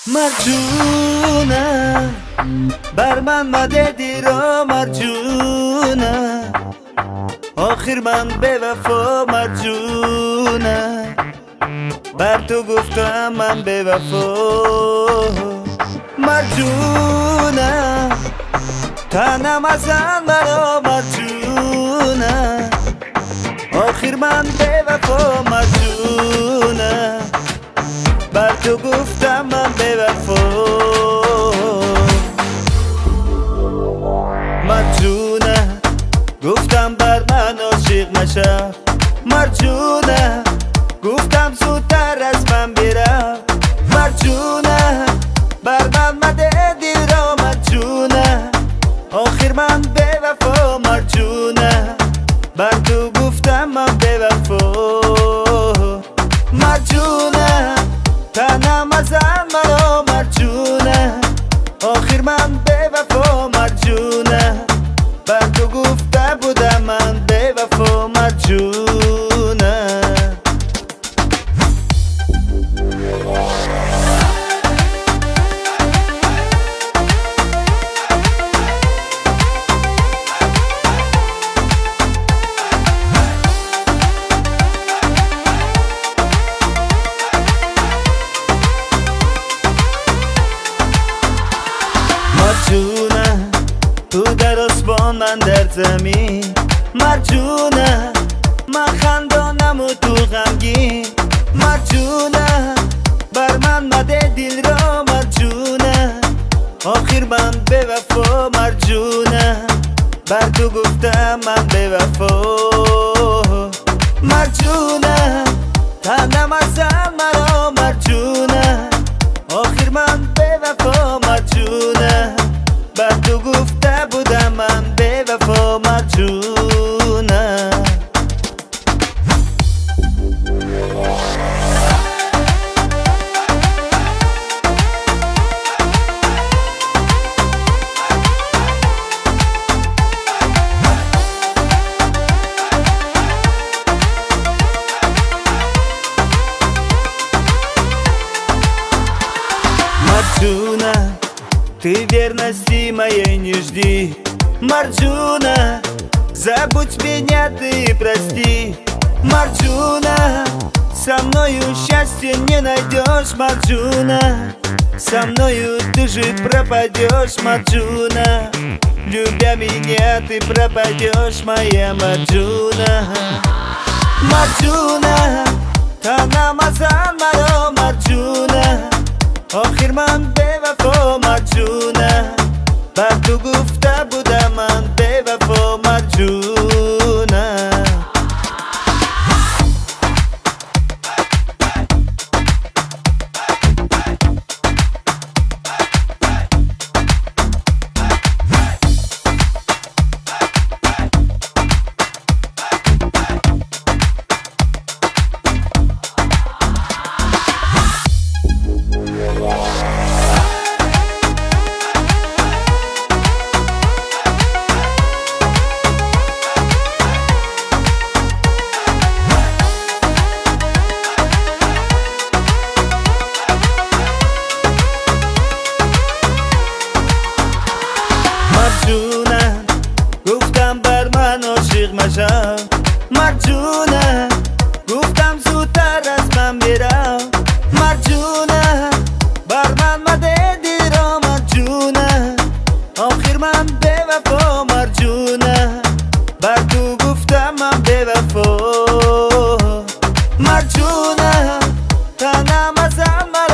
مرجونه بر من مددی را مرجونه آخر من به وفا مرجونه بر تو گفتم من به وفا مرجونه تنم ازن مرا مرجونه آخر من به وفا مرجونه بر تو گفتم من به وفا مرجونه گفتم بر من عاشق نشه مرجونه گفتم زودتر از من برم مرجونه بر من مده دل را مرجونه آخر من به وفا مرجونه بر تو گفتم من به وفا مرجونه تنم ازن مرا مرجونه آخر من به وفا مرجونه بر تو گفته بودم من به وفا مرجونه مرجونه تو در آسمان من در زمین مرجونه من خندانم و تو غمگین مرجونه بر من مده دل را مرجونه آخر من به وفا مرجونه بر تو گفتم من به وفا مرجونه تنم ازن مرا مرجونه آخر من به وفا مرجونه بر تو گفته بودم من به وفا مرجونه Марджуна, ты верности моей не жди Марджуна, забудь меня ты и прости Марджуна, со мною счастья не найдешь Марджуна, со мною ты же пропадешь Марджуна, любя меня ты пропадешь моя Марджуна Марджуна, танам азан маро Марджуна آخر من به وفا مرجونه بر تو گفته بودم من به وفا مرجونه مرجونه گفتم بر من عاشق مشم مرجونه گفتم زودتر از من برم مرجونه بر من مده دل را مرجونه آخر من به وفا مرجونه بر تو گفتم من به وفا مرجونه تنم ازن